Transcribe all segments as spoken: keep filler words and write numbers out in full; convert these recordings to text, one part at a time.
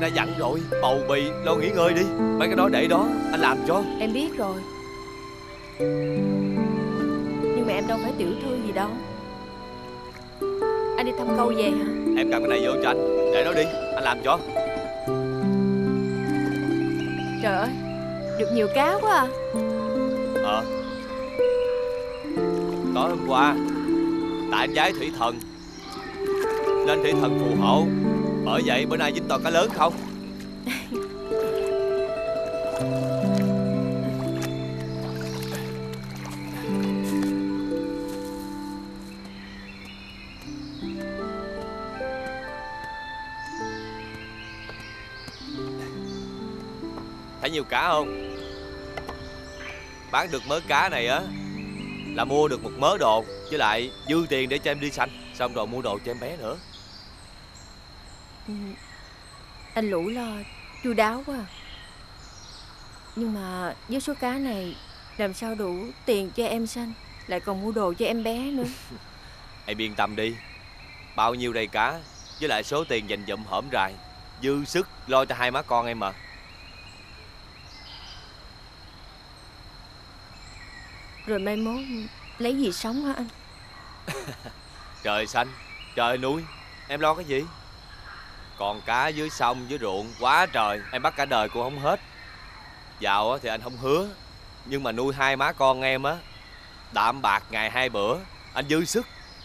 Anh đã dặn rồi, bầu bì lo nghỉ ngơi đi. Mấy cái đó để đó, anh làm cho. Em biết rồi. Nhưng mà em đâu phải tiểu thư gì đâu. Anh đi thăm câu về hả? Em cầm cái này vô cho anh. Để đó đi, anh làm cho. Trời ơi, được nhiều cá quá à. Ờ Tối hôm qua tại anh giái thủy thần nên thủy thần phù hộ, bởi vậy bữa nay dính toàn cá lớn không. Thấy nhiều cá không? Bán được mớ cá này á là mua được một mớ đồ, với lại dư tiền để cho em đi sanh, xong rồi mua đồ cho em bé nữa. Ừ, anh Lũ lo chu đáo quá. Nhưng mà với số cá này làm sao đủ tiền cho em sanh, lại còn mua đồ cho em bé nữa. Em yên tâm đi, bao nhiêu đây cá với lại số tiền dành dụm hổm rày, dư sức lo cho hai má con em mà. Rồi mai mốt lấy gì sống hả anh? Trời xanh, trời núi, em lo cái gì? Còn cá dưới sông dưới ruộng quá trời, em bắt cả đời cũng không hết. Giàu thì anh không hứa, nhưng mà nuôi hai má con em á, đạm bạc ngày hai bữa, anh dư sức.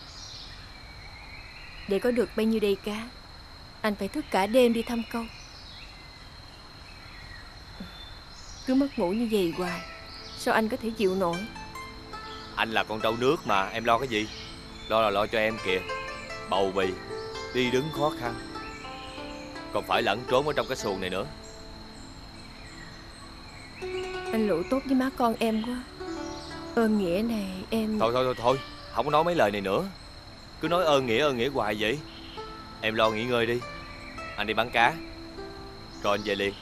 Để có được bao nhiêu đầy cá, anh phải thức cả đêm đi thăm câu. Cứ mất ngủ như vậy hoài, sao anh có thể chịu nổi? Anh là con trâu nước mà, em lo cái gì? Lo là lo cho em kìa. Bầu bì, đi đứng khó khăn, còn phải lẫn trốn ở trong cái xuồng này nữa. Anh Lũ tốt với má con em quá. Ơn nghĩa này em... Thôi thôi thôi thôi, không có nói mấy lời này nữa. Cứ nói ơn nghĩa ơn nghĩa hoài vậy. Em lo nghỉ ngơi đi, anh đi bán cá, rồi anh về liền.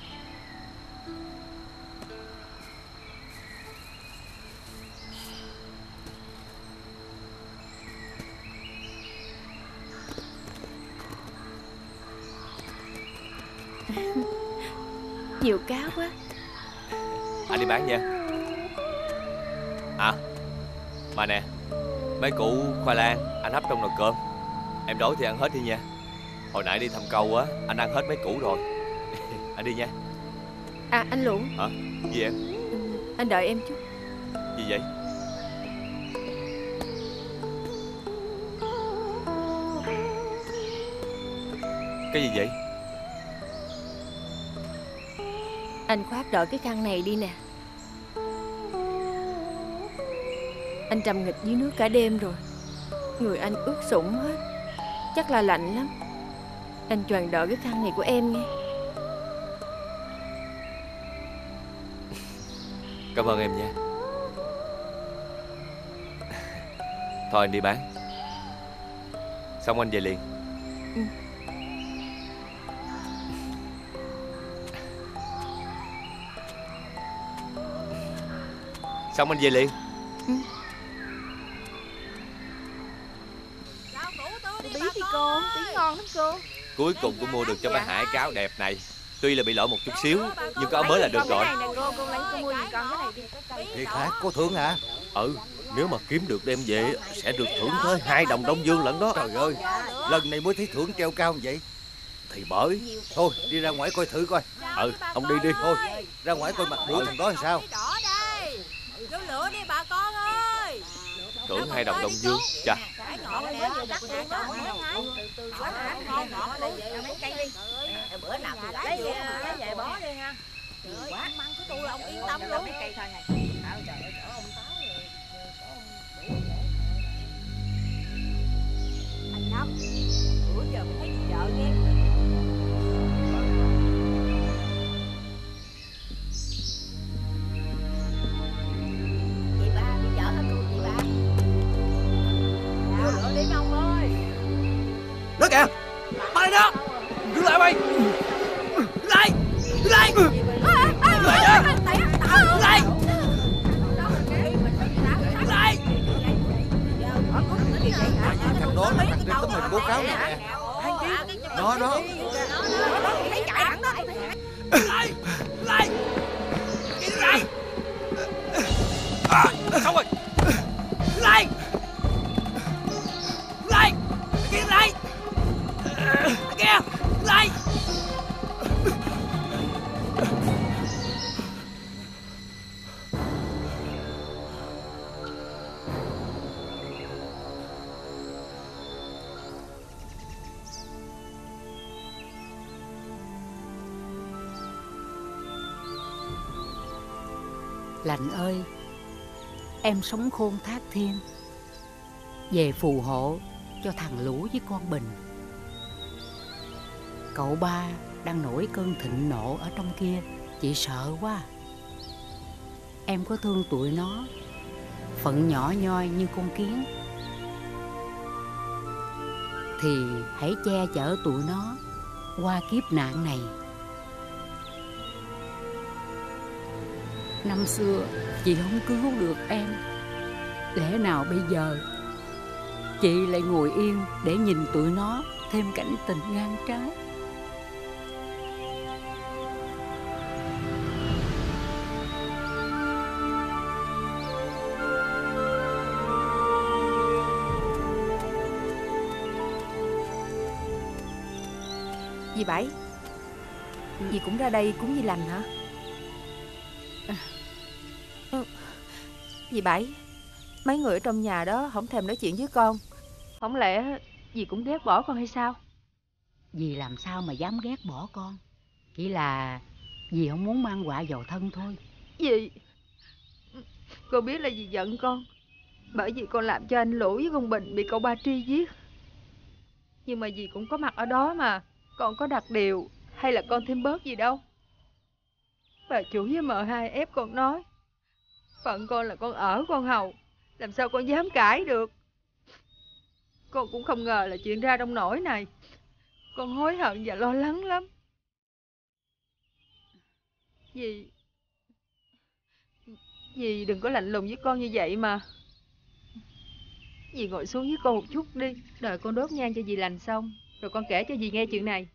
Nhiều cá quá. Anh đi bán nha. À mà nè, mấy củ khoai lang anh hấp trong nồi cơm, em đói thì ăn hết đi nha. Hồi nãy đi thăm câu á, anh ăn hết mấy củ rồi. Anh đi nha. À anh Lũ. Hả? Gì em? Ừ, anh đợi em chút. Gì vậy? Cái gì vậy? Anh khoác đợi cái khăn này đi nè. Anh trầm nghịch dưới nước cả đêm rồi, người anh ướt sũng hết, chắc là lạnh lắm. Anh choàng đợi cái khăn này của em nghe. Cảm ơn em nha. Thôi anh đi bán, xong anh về liền. Ừ. Xong anh về liền. Ừ. Tí đi cô, tí ngon lắm cô. Cuối cùng cũng mua được cho bà Hải cái áo đẹp này. Tuy là bị lỗi một chút xíu, nhưng có áo mới là được rồi. Cô, cô lấy cô mua giùm con cái này đi. Thiệt hả? Có thưởng hả? Ừ, nếu mà kiếm được đem về sẽ được thưởng tới hai đồng Đông Dương lận đó. Trời ơi, lần này mới thấy thưởng treo cao vậy. Thì bởi. Thôi, đi ra ngoài coi thử coi. Ừ, ông đi đi. Thôi, ra ngoài coi mặt mũi thằng đó làm sao. Vô lửa đi bà con ơi. Thưởng hai đồng Đông Dương. Chà. Cái ngọt này vừa cắt ra cho ngon ngon ngọt luôn. Mấy cây đi. Bữa nào thì lấy về lấy về bó đi ha. Nhiều quá. Măng của tôi là ông yên tâm luôn. Mấy cây thôi này. Trời ơi, chỗ ông Táo rồi. Anh Năm, bữa giờ mình thấy đi chợ nghe. Chị ba đi chợ hết luôn chị ba. Vô lửa đi ông ơi. Đó kìa, bay đó. Đứng lại bay. Đứng lại. Đứng lại. Đứng lại nha. Đứng lại. Đứng lại. Thằng đó là thằng trên tấm hình bố cáo này nè. Nó đó. Thấy chạy thẳng đó. Lại Lại Kia lại à, xong rồi. Lại Lại Kia lại Kia lại. Lạnh ơi, em sống khôn thác thiên, về phù hộ cho thằng Lũ với con Bình. Cậu ba đang nổi cơn thịnh nộ ở trong kia, chị sợ quá. Em có thương tụi nó, phận nhỏ nhoi như con kiến, thì hãy che chở tụi nó qua kiếp nạn này. Năm xưa chị không cứu được em, lẽ nào bây giờ chị lại ngồi yên để nhìn tụi nó thêm cảnh tình ngang trái? Dì Bảy, dì cũng ra đây cúng dì lành hả? Ừ. Dì Bảy, mấy người ở trong nhà đó không thèm nói chuyện với con, không lẽ dì cũng ghét bỏ con hay sao? Dì làm sao mà dám ghét bỏ con, chỉ là dì không muốn mang họa vào thân thôi. Dì, con biết là dì giận con, bởi vì con làm cho anh Lũ với con Bình bị cậu ba Tri giết. Nhưng mà dì cũng có mặt ở đó mà, con có đặt điều hay là con thêm bớt gì đâu. Bà chủ với mợ hai ép con nói, phận con là con ở con hầu, làm sao con dám cãi được. Con cũng không ngờ là chuyện ra trong nỗi này. Con hối hận và lo lắng lắm. Dì Dì đừng có lạnh lùng với con như vậy mà. Dì ngồi xuống với con một chút đi, đợi con đốt nhang cho dì lành xong rồi con kể cho dì nghe chuyện này.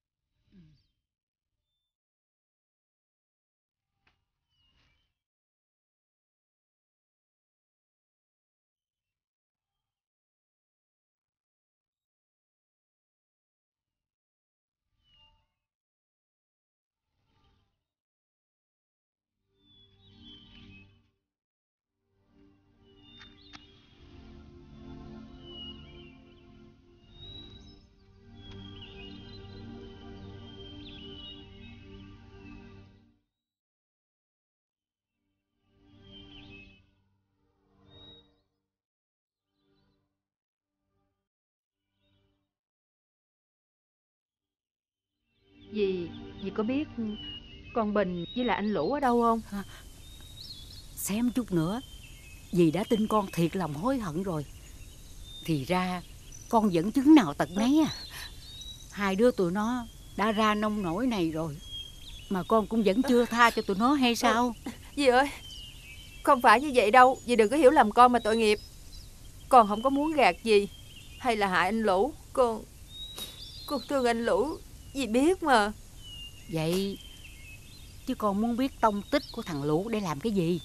Dì, dì có biết con Bình với lại anh Lũ ở đâu không? À, xem chút nữa dì đã tin con thiệt lòng hối hận rồi. Thì ra con vẫn chứng nào tật nấy à. Hai đứa tụi nó đã ra nông nổi này rồi mà con cũng vẫn chưa tha cho tụi nó hay sao? Dì ơi, không phải như vậy đâu. Dì đừng có hiểu lầm con mà tội nghiệp. Con không có muốn gạt dì hay là hại anh Lũ. Con Con thương anh Lũ, dì biết mà. Vậy chứ con muốn biết tông tích của thằng Lũ để làm cái gì?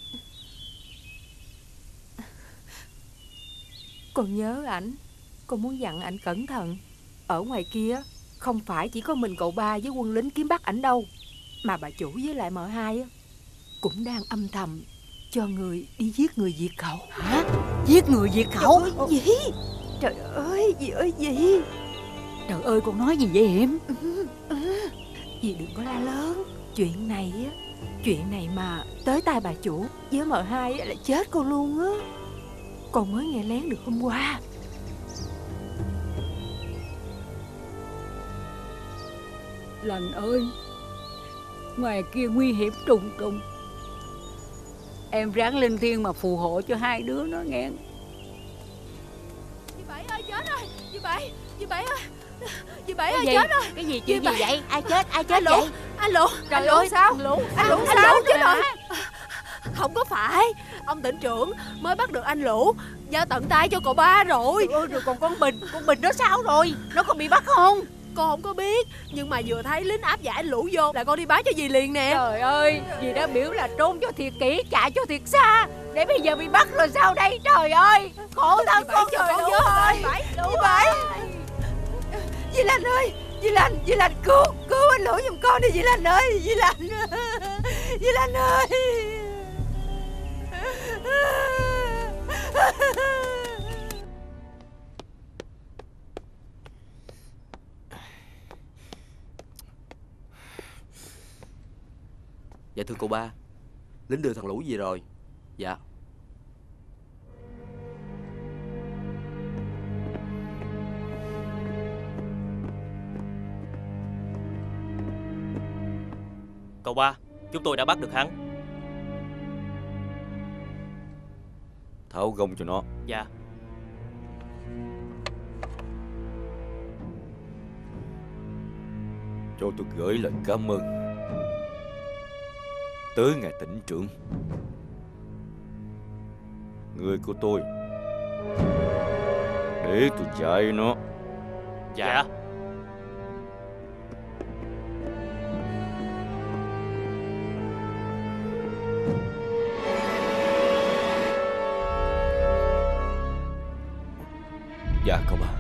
Con nhớ ảnh, con muốn dặn ảnh cẩn thận. Ở ngoài kia không phải chỉ có mình cậu ba với quân lính kiếm bắt ảnh đâu, mà bà chủ với lại mợ hai cũng đang âm thầm cho người đi giết người diệt khẩu. Hả? Giết người diệt khẩu? Trời ơi, dì! Trời ơi, dì ơi dì! Trời ơi, con nói gì vậy Hiểm? Ừ, ừ. Dì đừng có la lớn. Chuyện này á, chuyện này mà tới tai bà chủ với mợ hai là chết con luôn á. Con mới nghe lén được hôm qua. Lành ơi, ngoài kia nguy hiểm trùng trùng. Em ráng lên thiên mà phù hộ cho hai đứa nó nghe. Dì Bảy ơi, chết rồi. Dì Bảy, dì Bảy ơi. Dì Bảy ơi, gì? chết rồi. Cái gì, chuyện gì Bảy... vậy? Ai chết? Ai chết anh vậy? Lũ, anh Lũ, Trời anh Lũ ơi, sao? Anh Lũ, anh Lũ anh sao? Lũ Chết rồi. hả? Không có phải, ông tỉnh trưởng mới bắt được anh Lũ, giao tận tay cho cậu ba rồi. Ôi, rồi còn con Bình, con Bình nó sao rồi? Nó có bị bắt không? Con không có biết, nhưng mà vừa thấy lính áp giải lũ vô là con đi báo cho dì liền nè. Trời ơi, dì đã biểu là trốn cho thiệt kỹ, chạy cho thiệt xa, để bây giờ bị bắt rồi sao đây? Trời ơi, khổ thân con trời con ơi. Dì Bảy, dì Lành ơi, dì Lành, dì Lành cứu, cứu anh Lũ giùm con đi dì Lành ơi, dì Lành, dì Lành ơi. Dạ thưa cô ba, lính đưa thằng Lũ về rồi. Dạ. Cậu ba, chúng tôi đã bắt được hắn. Tháo gông cho nó. Dạ. Cho tôi gửi lời cảm ơn tới ngài tỉnh trưởng. Người của tôi để tôi dạy nó. Dạ. Dạ cậu ba.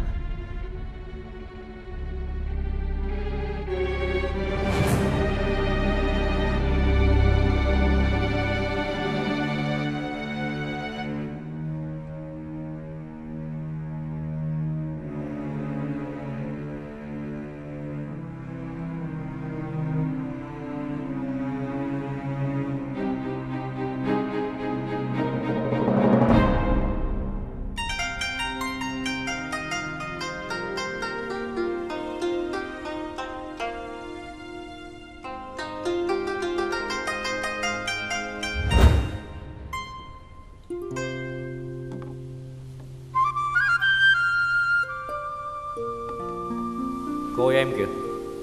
Coi em kìa,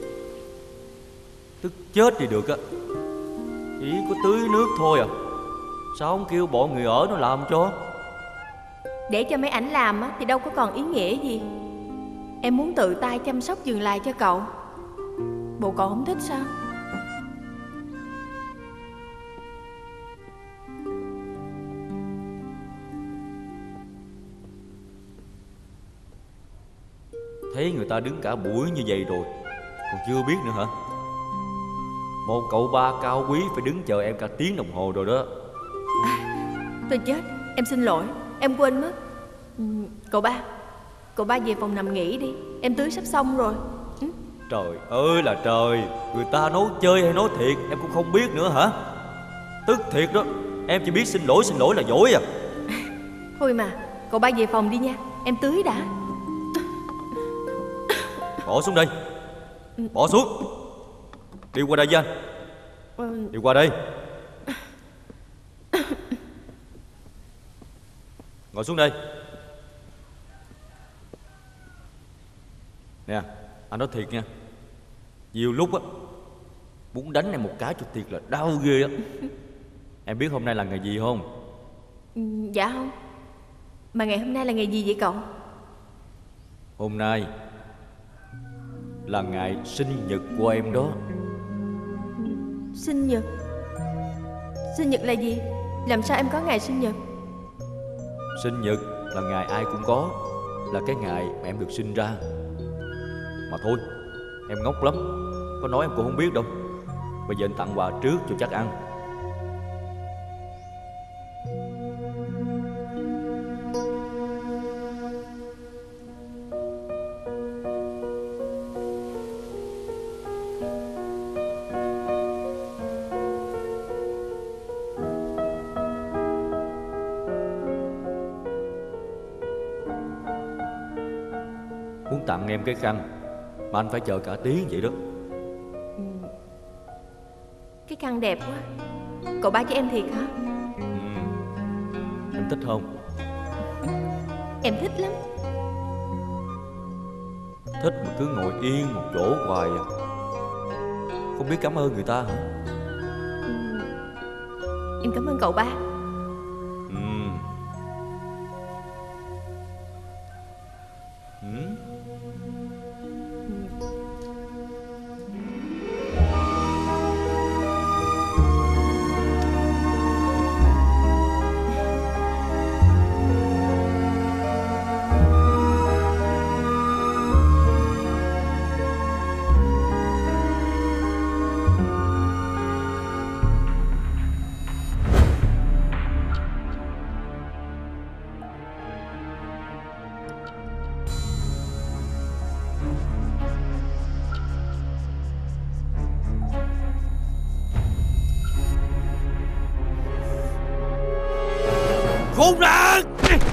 tức chết thì được á, chỉ có tưới nước thôi à, sao không kêu bọn người ở nó làm cho? Để cho mấy ảnh làm á, thì đâu có còn ý nghĩa gì. Em muốn tự tay chăm sóc vườn lại cho cậu. Bộ cậu không thích sao? Thấy người ta đứng cả buổi như vậy rồi, còn chưa biết nữa hả? Một cậu ba cao quý phải đứng chờ em cả tiếng đồng hồ rồi đó. À, tôi chết, em xin lỗi, em quên mất. ừ, Cậu ba, cậu ba về phòng nằm nghỉ đi, em tưới sắp xong rồi. ừ? Trời ơi là trời, người ta nói chơi hay nói thiệt em cũng không biết nữa hả? Tức thiệt đó, em chỉ biết xin lỗi xin lỗi là dỗi à. Thôi mà, cậu ba về phòng đi nha, em tưới đã. Bỏ xuống đây, bỏ xuống. Đi qua đây với anh. ừ. Đi qua đây. Ngồi xuống đây. Nè, anh nói thiệt nha, nhiều lúc á muốn đánh em một cái cho thiệt là đau ghê á. Em biết hôm nay là ngày gì không? ừ, Dạ không. Mà ngày hôm nay là ngày gì vậy cậu? Hôm nay là ngày sinh nhật của em đó. Sinh nhật? Sinh nhật là gì? Làm sao em có ngày sinh nhật? Sinh nhật là ngày ai cũng có, là cái ngày mà em được sinh ra. Mà thôi, em ngốc lắm, có nói em cũng không biết đâu. Bây giờ anh tặng quà trước cho chắc ăn. Muốn tặng em cái khăn mà anh phải chờ cả tiếng vậy đó. ừ. Cái khăn đẹp quá. Cậu ba cho em thiệt hả? ừ. Em thích không? Em thích lắm. Thích mà cứ ngồi yên một chỗ hoài à, không biết cảm ơn người ta hả? ừ. Em cảm ơn cậu ba. Ừ. Ừ. khốn nạn!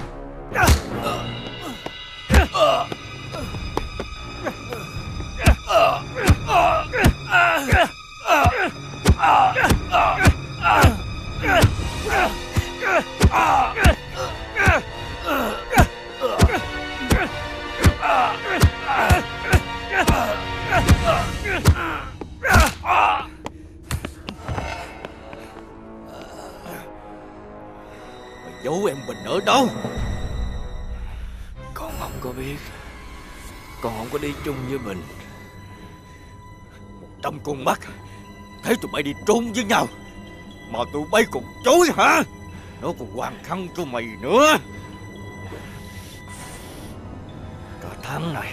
Mày giấu em Bình ở đâu? Con không có biết. Con không có đi chung với Bình. Một trăm con mắt thấy tụi bay đi trốn với nhau mà tụi bay còn chối hả? Nó còn hoàn khăn cho mày nữa. Cả tháng này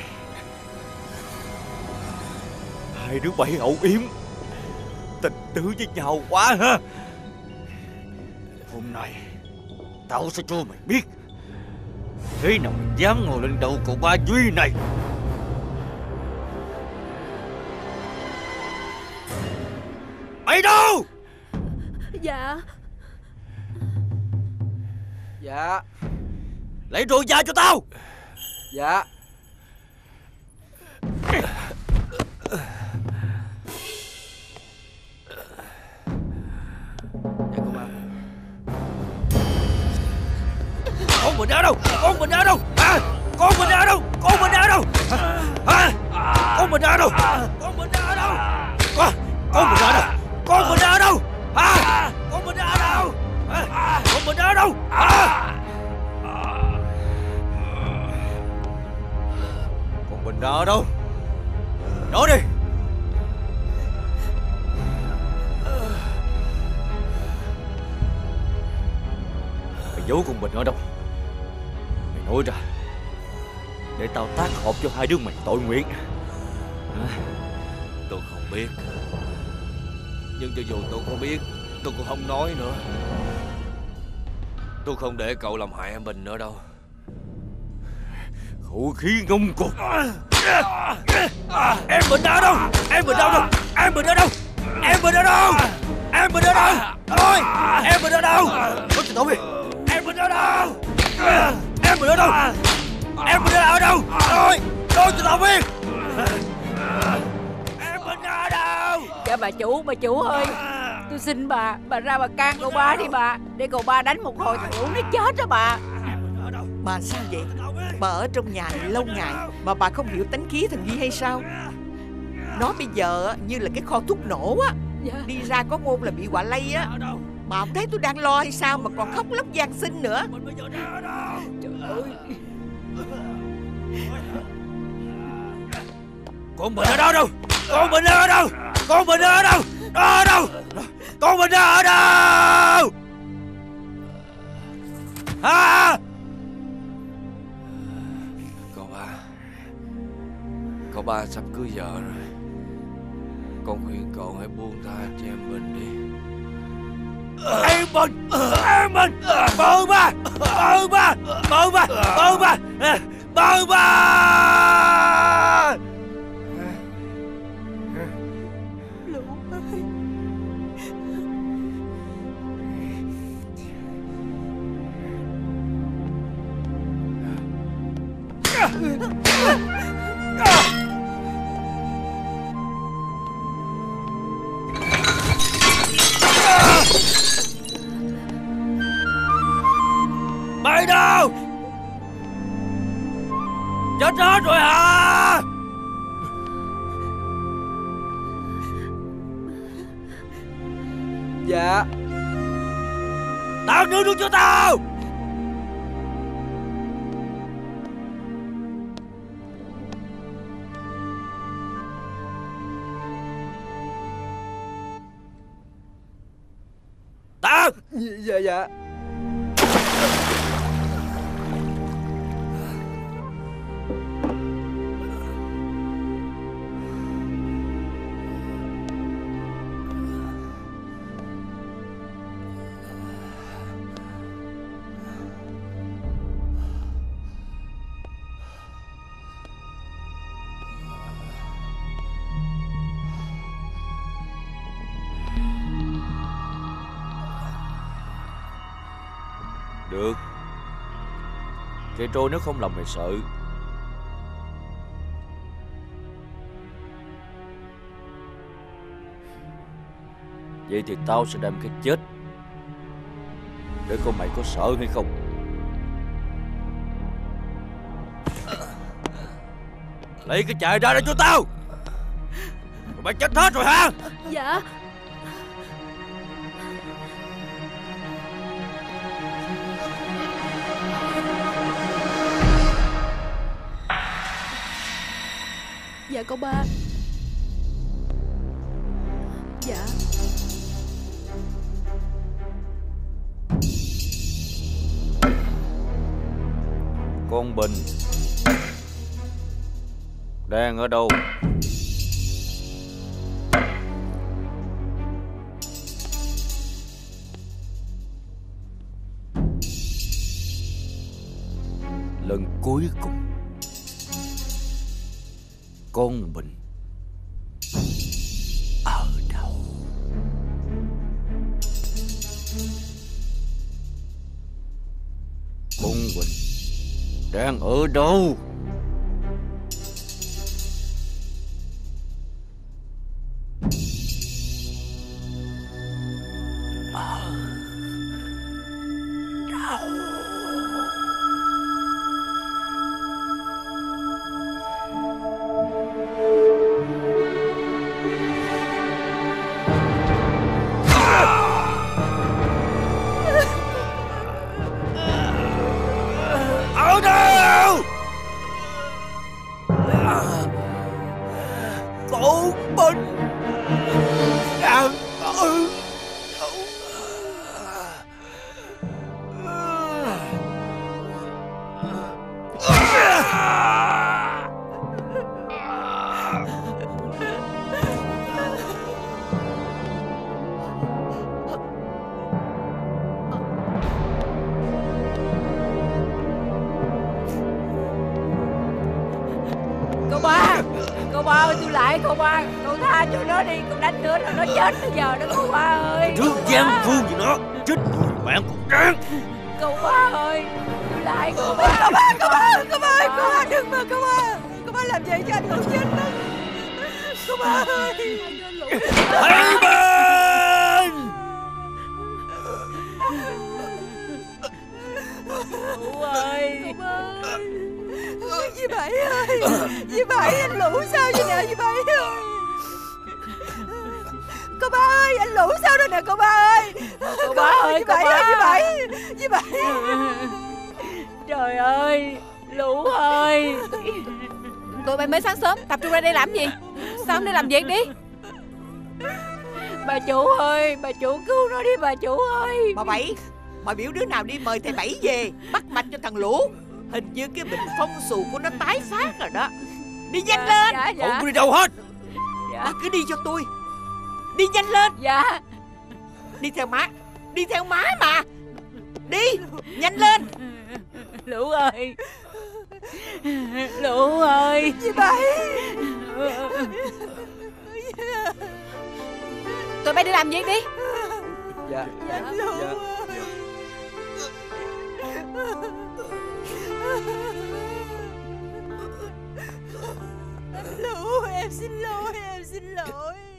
hai đứa bay âu yếm tình tứ với nhau quá ha. Hôm nay tao sẽ cho mày biết thế nào mày dám ngồi lên đầu cậu ba Duy này. Mày đâu? Dạ. Dạ. Lấy rượu ra cho tao. Dạ. Dạ cô ba. Con Bình ở đâu? Con Bình ở đâu? À, con Bình ở đâu? Con Bình ở đâu? À, con Bình ở đâu? Con Bình ở đâu? Con, con Bình ở đâu? Con Bình ở đâu? À, con Bình ở đâu? À, con Bình ở đâu? À. Con Bình ở đâu? Nói đi. Mày giấu con Bình ở đâu? Mày nói ra để tao tác hợp cho hai đứa mày tội nguyện. À, tôi không biết. Nhưng cho dù tôi có biết, tôi cũng không nói nữa. Tôi không để cậu làm hại em Bình nữa đâu. Khẩu khí ngông cuồng. Em Bình ở đâu? Em Bình ở đâu? Em Bình ở đâu? Em Bình ở đâu? Em Bình ở đâu? Thôi, em Bình ở đâu? Nói cho tao biết. Em Bình ở đâu? Em Bình ở đâu? Em Bình ở đâu? Thôi, nói cho tao biết. Em Bình ở đâu? Dạ bà chủ, bà chủ ơi, tôi xin bà, bà ra bà can cậu ba đi bà, để cậu ba đánh một hồi thằng Lũ nó chết đó bà. Bà sao vậy? Bà ở trong nhà này lâu ngày mà bà không hiểu tánh khí thằng Duy hay sao? Nó bây giờ như là cái kho thuốc nổ á. Đi ra có ngôn là bị quạ lây á. Bà không thấy tôi đang lo hay sao mà còn khóc lóc van xin nữa? Trời ơi. Con Bình ở đâu đâu? Con Bình ở đâu? Con Bình ở đâu? Ở đâu? Con Bình ở đâu? À! Cậu ba, cậu ba sắp cưới vợ rồi. Con khuyên cậu hãy buông tha cho em Bình đi. Em Bình! Em Bình! Bơ ba! Bơ ba! Bơ ba! Bơ ba! Bơ ba! Lũ ơi! Mày đâu? Chết hết rồi hả? Dạ. Tao nướng nước cho tao. Tao. Dạ dạ. Được. Cây trôi nếu không lòng mày sợ, vậy thì tao sẽ đem cái chết để coi mày có sợ hay không. Lấy cái chài ra đây cho tao. Mày chết hết rồi hả? Dạ. Dạ con ba. Dạ. Con Bình đang ở đâu? Lần cuối cùng con Bình ở đâu? Con Bình đang ở đâu? Nó chết bây giờ đó cô ba ơi. Trước gian phu gì nó chết rồi bạn cũng đáng. Cô ba ơi, lại cô ba. Cô ba, cô ba, cô ba, cô ba đừng mà cô ba. Cô ba làm vậy cho anh không chết đâu. Cô ba ơi. Hai bên. Lũ ơi. Cô ba ơi. Dì Bảy ơi. Dì Bảy, anh Lũ sao vậy nè dì Bảy ơi. Cô ba ơi, anh Lũ sao rồi nè cô ba ơi. Cô ba ơi, dì Bảy ơi, dì Bảy, dì Bảy. Trời ơi, Lũ ơi. Tụi bay mới sáng sớm, tập trung ra đây làm gì? Sáng đi làm việc đi. Bà chủ ơi, bà chủ cứu nó đi bà chủ ơi. Bà Bảy, bà biểu đứa nào đi mời thầy Bảy về bắt mạch cho thằng Lũ. Hình như cái bệnh phong xù của nó tái phát rồi đó. Đi nhanh dạ, lên. Dạ, dạ. Không có đi đâu hết. Dạ. Bà cứ đi cho tôi. Đi nhanh lên. Dạ. Đi theo má. Đi theo má mà. Đi, nhanh lên. Lũ ơi. Lũ ơi. Chị Bảy. Tụi bay đi làm việc đi. Dạ. Dạ Lũ dạ. Lũ, em xin lỗi, em xin lỗi.